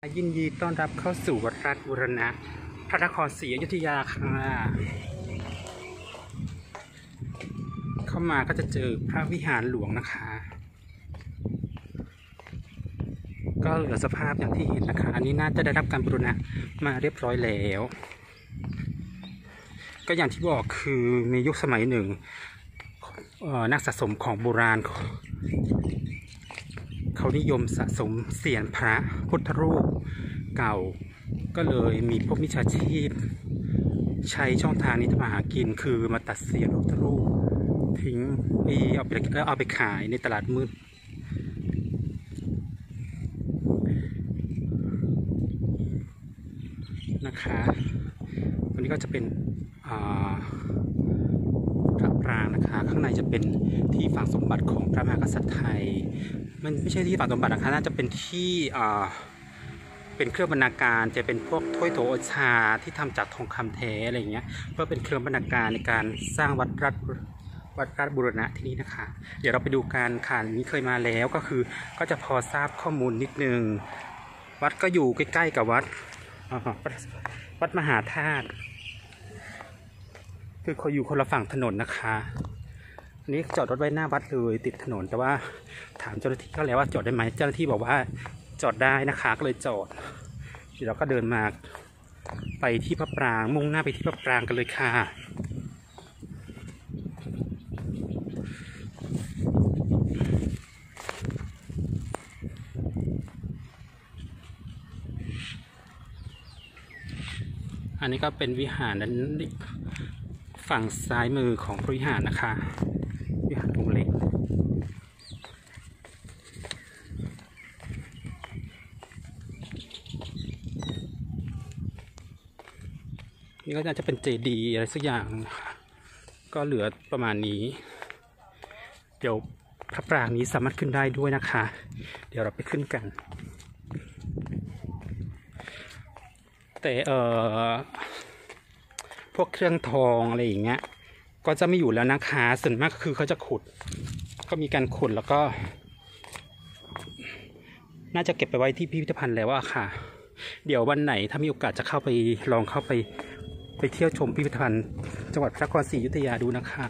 ยินดีต้อนรับเข้าสู่วัดราชบูรณะพระนครศรีอยุธยาค่ะเข้ามาก็จะเจอพระวิหารหลวงนะคะก็เหลือสภาพอย่างที่เห็นนะคะอันนี้น่าจะได้รับการบูรณะมาเรียบร้อยแล้วก็อย่างที่บอกคือในยุคสมัยหนึ่งนักสะสมของโบราณเขานิยมสะสมเสียนพระพุทธรูปเก่าก็เลยมีพวกมิจฉาชีพใช้ช่องทางนี้ทำมาหากินคือมาตัดเสียนพระพุทธรูปทิ้งเอาไปขายในตลาดมืดนะคะวันนี้ก็จะเป็นพระปรางนะคะข้างในจะเป็นที่ฝังสมบัติของพระมหากษัตริย์ไทยมันไม่ใช่ที่ฝังสมบัตินะคะน่าจะเป็นที่เป็นเครื่องบรรณาการจะเป็นพวกถ้วยโถโอชาที่ทำจากทองคำแท้อะไรอย่างเงี้ยเพื่อเป็นเครื่องบรรณาการในการสร้างวัดราชบูรณะที่นี่นะคะเดี๋ยวเราไปดูการค่ะนี้เคยมาแล้วก็จะพอทราบข้อมูลนิดนึงวัดก็อยู่ใกล้ๆกับวัดมหาธาตุคือเขาอยู่คนละฝั่งถนนนะคะอันนี้จอดรถไว้หน้าวัดเลยติดถนนแต่ว่าถามเจ้าหน้าที่ก็แล้วว่าจอดได้ไหมเจ้าหน้าที่บอกว่าจอดได้นะคะก็เลยจอดเดี๋ยวเราก็เดินมาไปที่พระปรางมุ่งหน้าไปที่พระปรางกันเลยค่ะอันนี้ก็เป็นวิหารนั้นฝั่งซ้ายมือของพระวิหารนะคะวิหารองค์เล็กนี่ก็น่าจะเป็นเจดีย์อะไรสักอย่างนะคะก็เหลือประมาณนี้เดี๋ยวพระปรางนี้สามารถขึ้นได้ด้วยนะคะเดี๋ยวเราไปขึ้นกันแต่พวกเครื่องทองอะไรอย่างเงี้ยก็จะไม่อยู่แล้วนะคะส่วนมากคือเขาจะขุดก็มีการขุดแล้วก็น่าจะเก็บไปไว้ที่พิพิธภัณฑ์แล้วอะค่ะเดี๋ยววันไหนถ้ามีโอกาสจะลองเข้าไปเที่ยวชมพิพิธภัณฑ์จังหวัดพระนครศรีอยุธยาดูนะคะ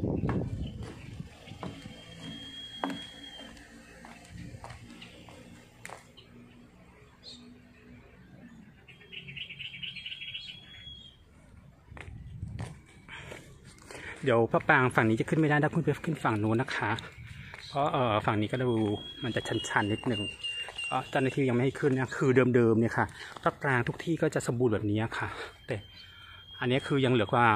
เดี๋ยวพระปรางฝั่งนี้จะขึ้นไม่ได้ถ้าคุณไปขึ้นฝั่งนู้นนะคะเพราะฝั่งนี้ก็ดูมันจะชันๆนิดหนึ่งเจ้าหน้าที่ยังไม่ให้ขึ้นนะคือเดิมๆเนี่ยค่ะพระปรางทุกที่ก็จะสมบูรณ์แบบนี้ค่ะแต่อันนี้คือยังเหลือความ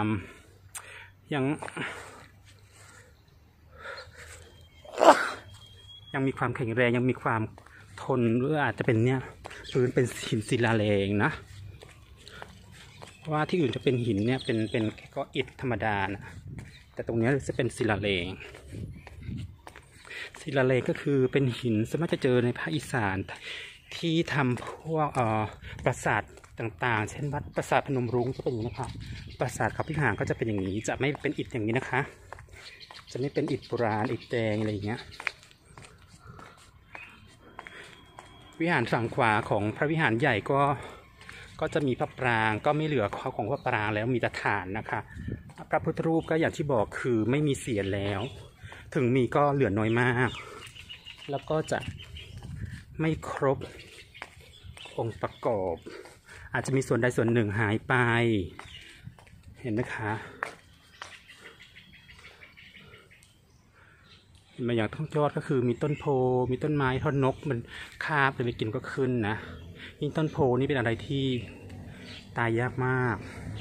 ยังมีความแข็งแรงยังมีความทนหรืออาจจะเป็นเนี่ยพื้นเป็นหินศิลาแรงนะเพราะว่าที่อื่นจะเป็นหินเนี่ยเป็นก็อิฐธรรมดานะแต่ตรงนี้จะเป็นศิลาแรงศิลาแรงก็คือเป็นหินสามารถจะเจอในภาคอีสานที่ทำพวกปราสาทต่างๆเช่นวัดปราสาทพนมรุ้งจะเป็นอย่างนี้นะคะปราสาทเขาพิหารก็จะเป็นอย่างนี้จะไม่เป็นอิฐอย่างนี้นะคะจะไม่เป็นอิฐโบราณอิฐแดงอะไรอย่างเงี้ยวิหารฝั่งขวาของพระวิหารใหญ่ก็จะมีพระปรางก็ไม่เหลือของพระปรางแล้วมีแต่ฐานนะคะพระพุทธรูปก็อย่างที่บอกคือไม่มีเสียนแล้วถึงมีก็เหลือน้อยมากแล้วก็จะไม่ครบองค์ประกอบอาจจะมีส่วนใดส่วนหนึ่งหายไปเห็นไหมคะมาอย่างท้องยอดก็คือมีต้นโพมีต้นไม้ท่อนนกมันคาบเลยไปกินก็ขึ้นนะยิ่งต้นโพนี่เป็นอะไรที่ตายยากมาก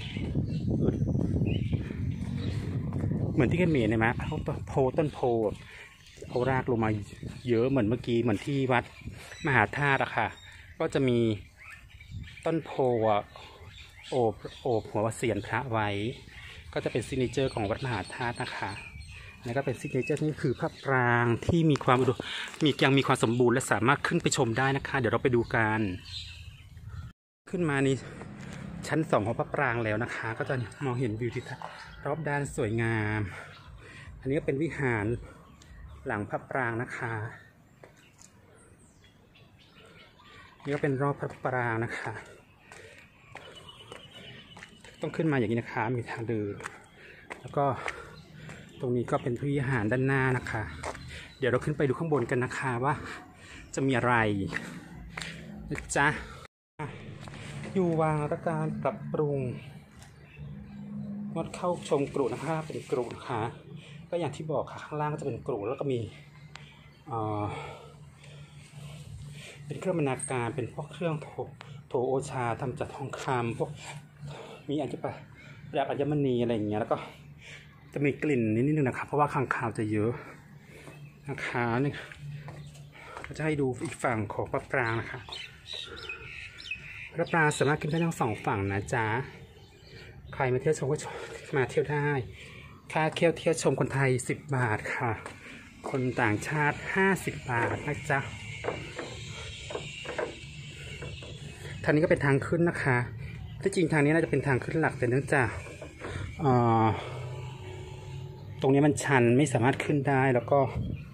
เหมือนที่เขมรใช่ไหมต้นโพเอารากลงมาเยอะเหมือนเมื่อกี้เหมือนที่วัดมหาธาตุอะค่ะก็จะมีต้นโพโอบหัวเสียนพระไว้ก็จะเป็นซิกเนเจอร์ของวัดมหาธาตุนะคะนี่ก็เป็นซิกเนเจอร์นี่คือพระปรางที่มีความยังมีความสมบูรณ์และสามารถขึ้นไปชมได้นะคะเดี๋ยวเราไปดูกันขึ้นมานี่ชั้น2ของพระปรางแล้วนะคะก็จะมองเห็นวิวทิวทัศน์รอบด้านสวยงามอันนี้ก็เป็นวิหารหลังพระปรางนะคะนี่ก็เป็นรอบพระปรางนะคะต้องขึ้นมาอย่างนี้นะคะมีทางเดินแล้วก็ตรงนี้ก็เป็นวิหารด้านหน้านะคะเดี๋ยวเราขึ้นไปดูข้างบนกันนะคะว่าจะมีอะไรนะจ๊ะอยู่วางราชการปรับปรุงงดเข้าชมกรุนะคะเป็นกรุนะคะก็อย่างที่บอกค่ะข้างล่างก็จะเป็นกรุแล้วก็มีเป็นเครื่องบรรณาการเป็นพวกเครื่องโถโอชาทำจากทองคำพวกมีอัญมณีอะไรอย่างเงี้ยแล้วก็จะมีกลิ่นนิดนึงนะครับเพราะว่าค้างคาวจะเยอะนะคะนี่ก็จะให้ดูอีกฝั่งของพระปรางนะคะพระปรางสามารถขึ้นได้ทั้งสองฝั่งนะจ๊ะใครมาเที่ยวชมก็มาเที่ยวได้ค่าเที่ยวชมคนไทย10 บาทค่ะคนต่างชาติ50 บาทนะจ๊ะทางนี้ก็เป็นทางขึ้นนะคะที่จริงทางนี้น่าจะเป็นทางขึ้นหลักแต่เนื่องจากตรงนี้มันชันไม่สามารถขึ้นได้แล้วก็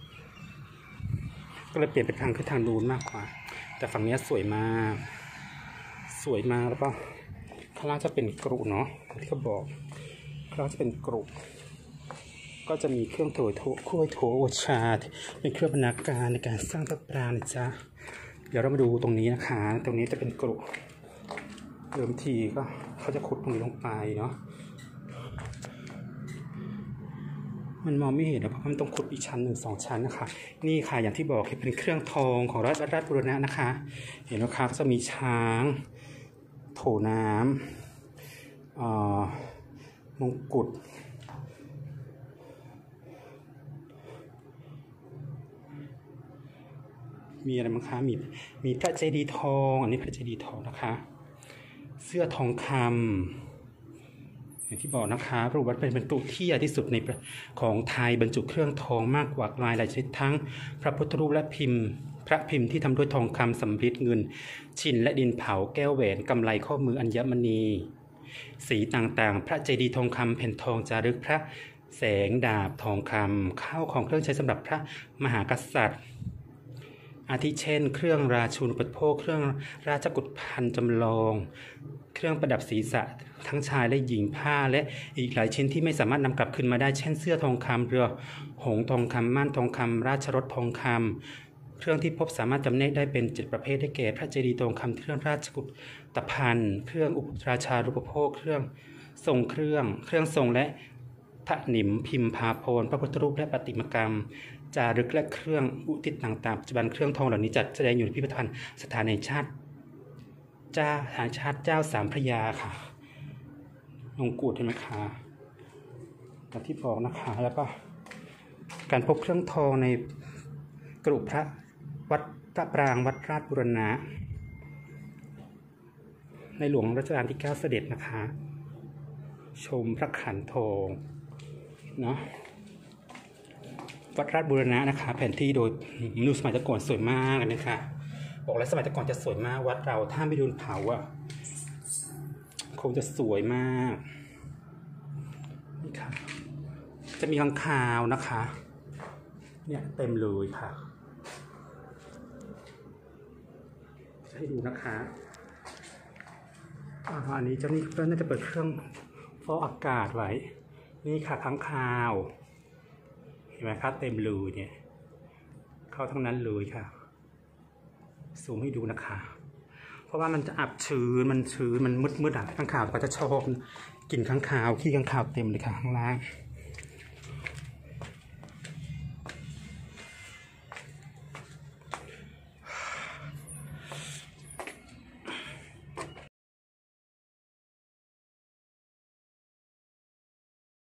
เลยเปลี่ยนเป็นทางขึ้นทางนู้นมากกว่าแต่ฝั่งนี้สวยมากแล้วก็ข้างล่างจะเป็นกรุเนาะที่เขาบอกข้างล่างจะเป็นกรุก็จะมีเครื่องโถโอชาเป็นเครื่องบรรณาการในการสร้างพระปรางนะจ๊ะเดี๋ยวเรามาดูตรงนี้นะคะตรงนี้จะเป็นกรุเดิมทีก็เขาจะขุดตรงนี้ลงไปเนาะมันมองไม่เห็นนะเพราะมันต้องขุดอีกชั้น1-2 ชั้นนะคะนี่ค่ะอย่างที่บอกเป็นเครื่องทองของราชบูรณะนะคะเห็นไหมคะก็จะมีช้างโถน้ำมงกุฎมีอะไรบ้างคะมีพระเจดีย์ทองอันนี้พระเจดีย์ทองนะคะเสื้อทองคำอย่างที่บอกนะคะพระอุบัติเป็นบรรจุที่ใหญ่ที่สุดในของไทยบรรจุเครื่องทองมากกว่าหลายชนิดทั้งพระพุทธรูปและพระพิมพ์ที่ทำด้วยทองคำสำริดเงินชินและดินเผาแก้วแหวนกำไลข้อมืออัญมณีสีต่างๆพระเจดีย์ทองคำแผ่นทองจารึกพระแสงดาบทองคำข้าวของเครื่องใช้สำหรับพระมหากษัตริย์อาทิเช่นเครื่องราชูปโภคเครื่องราชกุฏภัณฑ์จำลองเครื่องประดับศีรษะทั้งชายและหญิงผ้าและอีกหลายชิ้นที่ไม่สามารถนำกลับคืนมาได้เช่นเสื้อทองคำเรือหงทองคำม่านทองคำราชรถทองคำเครื่องที่พบสามารถจำแนกได้เป็น7 ประเภทได้แก่พระเจดีย์ทองคำเครื่องราชกุฏภัณฑ์เครื่องอุปราชานุปโภคเครื่องทรงเครื่องทรงและพระหนิมพิมพาภรณ์พระพุทธรูปและประติมากรรมจารึกและเครื่องอุทิศต่างๆปัจจุบันเครื่องทองเหล่านี้จัดแสดงอยู่ในพิพิธภัณฑ์สถานแห่งชาติเจ้าสามพระยาค่ะมงกุฎเห็นไหมคะอย่างที่บอกนะคะแล้วก็การพบเครื่องทองในกรุพระปรางวัดราชบูรณะในหลวงรัชกาลที่ 9เสด็จนะคะชมพระขันทองเนาะวัดราชบูรณะนะคะแผนที่โดยดูสมัยก่อนสวยมากนะคะบอกแล้วสมัยก่อนจะสวยมากวัดเราถ้าไม่โดนเผาอ่ะคงจะสวยมากนี่ค่ะจะมีค้างคาวนะคะเนี่ยเต็มเลยค่ะให้ดูนะคะอันนี้เจ้านี่น่าจะเปิดเครื่องฟอกอากาศไว้นี่ค่ะค้างคาวเห็นไหมคะเต็มเลยเนี่ยเข้าทั้งนั้นเลยค่ะซูมให้ดูนะคะเพราะว่ามันจะอับชื้นมันมืดอ่ะค้างคาวก็จะชอบกินค้างคาวขี้ค้างคาวเต็มเลยค่ะข้างล่าง